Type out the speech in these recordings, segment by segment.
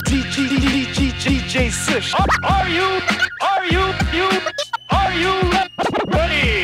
DJ Soosh. Are you ready?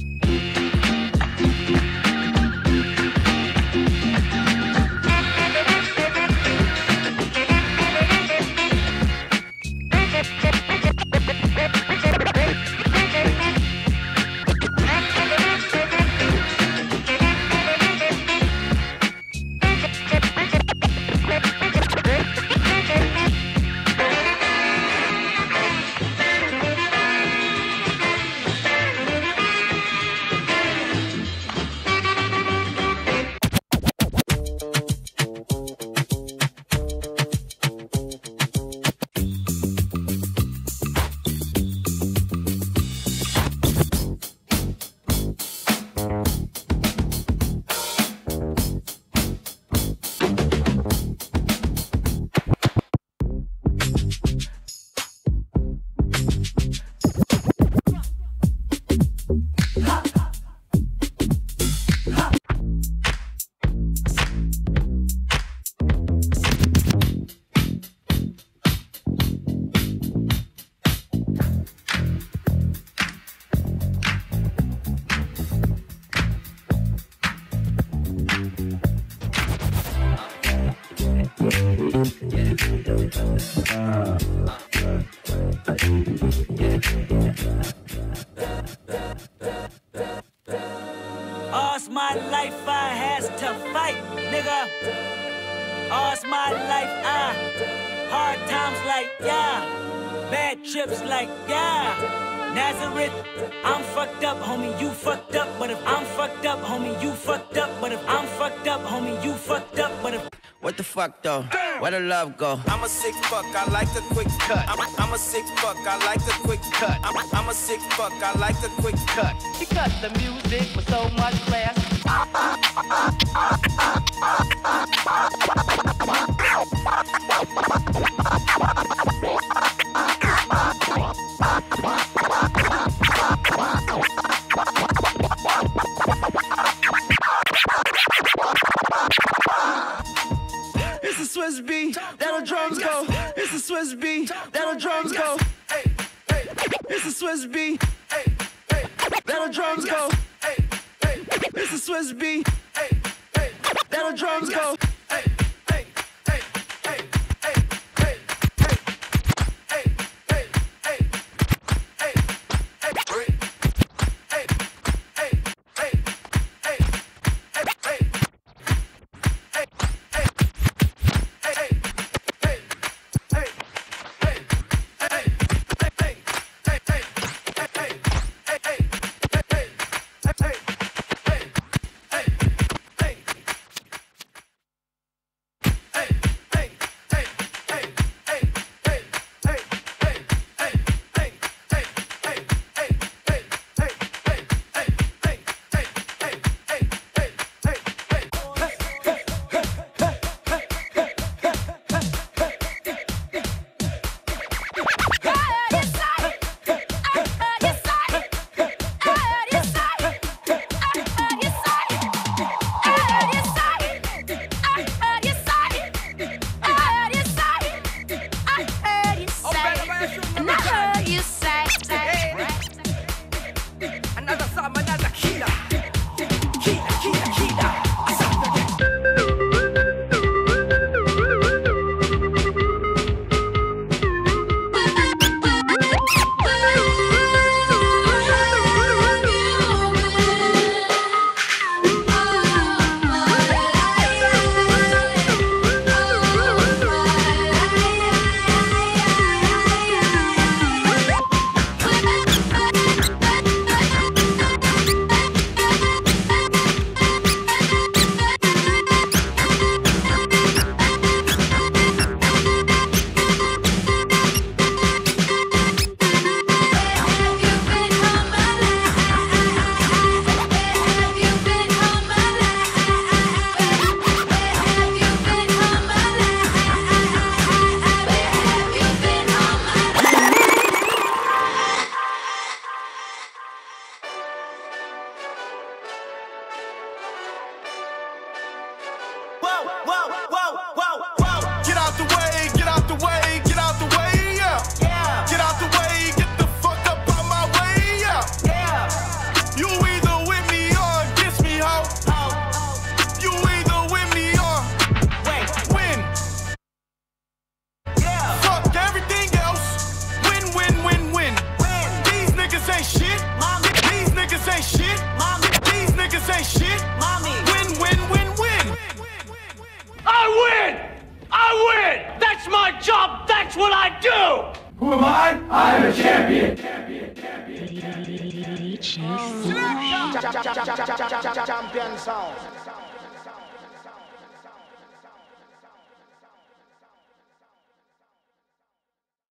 All's my life I has to fight, nigga. All's my life hard times like, yeah. Bad trips like, yeah. Nazareth, I'm fucked up, homie, you fucked up. But if I'm fucked up, homie, you fucked up. But if I'm fucked up, homie, you fucked up. But if what the fuck though? Where the love go? I'm a sick fuck, I like the quick cut. I'm a sick fuck, I like the quick cut. I'm a sick fuck, I like the quick cut. Because the music was so much class. It's the Swiss beat, that'll drums go. It's the Swiss beat, that'll drums go. It's the Swiss beat, that'll drums go. It's the Swiss beat, that'll drums go. ain't shit. Mommy. Win, win, win, win. I win! I win! That's my job! That's what I do! Who am I? I'm a champion. DJ Soosh. Champion sound.